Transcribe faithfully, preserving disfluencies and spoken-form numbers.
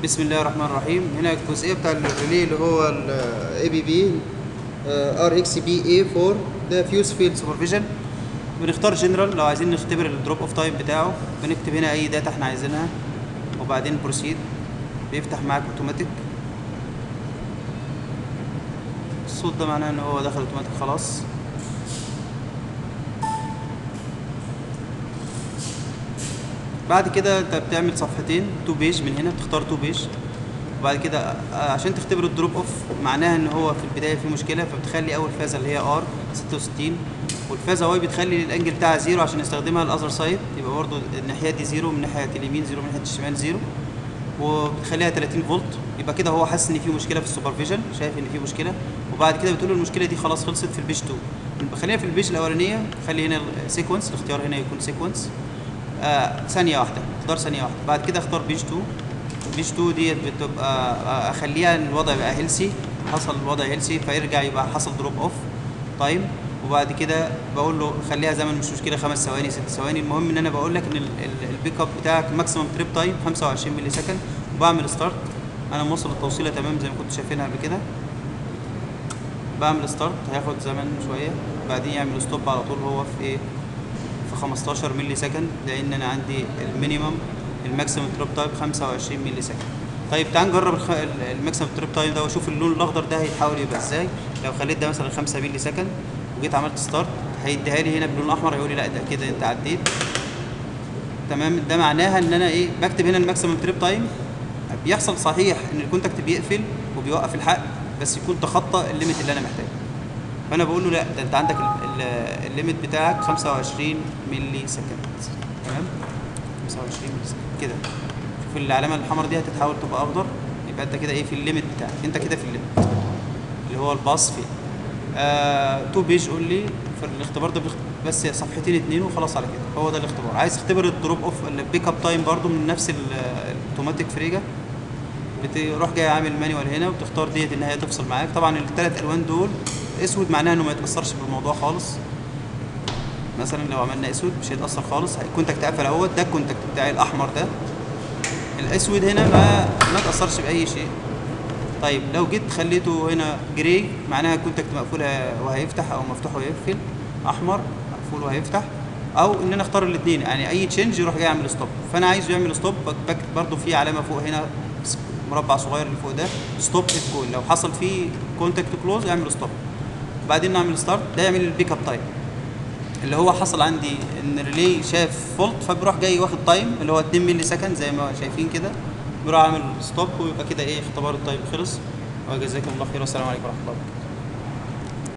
بسم الله الرحمن الرحيم. هنا الجزئيه بتاع الريلي اللي هو الاي بي بي ار اكس بي اي فور ده فيوز فيلد سوبرفيجن. بنختار جنرال لو عايزين نختبر الدروب اوف تايم بتاعه، بنكتب هنا اي داتا احنا عايزينها وبعدين بروسيد، بيفتح معاك اوتوماتيك. الصوت ده معناه ان هو دخل اوتوماتيك خلاص. بعد كده انت بتعمل صفحتين تو بيج، من هنا بتختار تو بيج. وبعد كده عشان تختبر الدروب اوف معناها ان هو في البدايه في مشكله، فبتخلي اول فازه اللي هي ار ستة وستين، والفازه واي بتخلي الانجل بتاعها زيرو عشان نستخدمها الاذر سايد، يبقى برضو الناحيه دي زيرو، من ناحيه اليمين زيرو، من ناحيه الشمال زيرو، وبتخليها ثلاثين فولت. يبقى كده هو حاسس ان في مشكله في السوبرفيجن، شايف ان في مشكله. وبعد كده بتقول له المشكله دي خلاص خلصت في البيج اتنين. بخليها في البيج الاولانيه، خلي هنا سيكونس، الاختيار هنا يكون سيكونس آه ثانيه واحده، اختار ثانيه واحده. بعد كده اختار بيج اتنين. بيج اتنين ديت بتبقى اخليها الوضع يبقى هيلسي، حصل الوضع هيلسي فيرجع يبقى حصل دروب اوف تايم. وبعد كده بقول له خليها زمن مش مشكله، خمس ثواني ست ثواني، المهم ان انا بقول لك ان البيك اب بتاعك ماكسيمم تريب تايم خمسة وعشرين ملي سكند. وبعمل ستارت، انا موصل التوصيله تمام زي ما كنتوا شايفينها قبل كده. بعمل ستارت، هياخد زمن شويه، بعدين يعمل ستوب على طول. هو في ايه؟ في خمستاشر ملي سكند، لان انا عندي المينيمم الماكسيمم تريب تايم خمسة وعشرين ملي سكند. طيب تعال نجرب الخ... الماكسيمم تريب تايم ده واشوف اللون الاخضر ده هيتحول يبقى ازاي. لو خليت ده مثلا خمسة ملي سكند وجيت عملت ستارت، هيديها لي هنا باللون الاحمر، هيقول لي لا ده كده انت عديت تمام. ده معناها ان انا ايه؟ بكتب هنا الماكسيمم تريب تايم. بيحصل صحيح ان الكونتاكت بيقفل وبيوقف الحق، بس يكون تخطى الليميت اللي انا محتاجه. فانا بقول له لا ده انت عندك الليميت بتاعك خمسة وعشرين ملي سكند تمام. خمسة وعشرين ملي سكند كده. شوف العلامه الحمراء دي هتتحول تبقى اخضر، يبقى انت كده ايه؟ في الليميت بتاعك، انت كده في الليميت اللي هو الباص فيه. آه تو بيج قول لي في الاختبار ده بس صفحتين اتنين وخلاص على كده. هو ده الاختبار. عايز تختبر الدروب اوف البيك اب تايم برضو من نفس الاوتوماتيك فريجا، بتروح جاي عامل مانيوال هنا وتختار ديت ان هي تفصل معاك. طبعا الثلاث الوان دول اسود معناها انه ما يتاثرش بالموضوع خالص. مثلا لو عملنا اسود مش هيتاثر خالص، الكونتاكت قفل اهوت. ده الكونتاكت بتاعي الاحمر ده، الاسود هنا ما ما تاثرش باي شيء. طيب لو جيت خليته هنا جراي معناها الكونتاكت مقفول وهيفتح، او مفتوح وهيقفل. احمر مقفول وهيفتح. او ان انا اختار الاثنين، يعني اي تشينج يروح جاي يعمل ستوب. فانا عايزه يعمل ستوب، بكتب برده في علامه فوق هنا، مربع صغير اللي فوق ده ستوب ات كول، لو حصل فيه كونتاكت كلوز يعمل ستوب. وبعدين نعمل ستارت، ده يعمل البيك اب تايم اللي هو حصل عندي ان الريلي شاف فولت، فبيروح جاي واخد تايم اللي هو اتنين ملي سكند زي ما شايفين كده، بيروح عامل ستوب، ويبقى كده ايه؟ اختبار التايم خلص. وجزاكم الله خير، والسلام عليكم ورحمه الله وبركاته.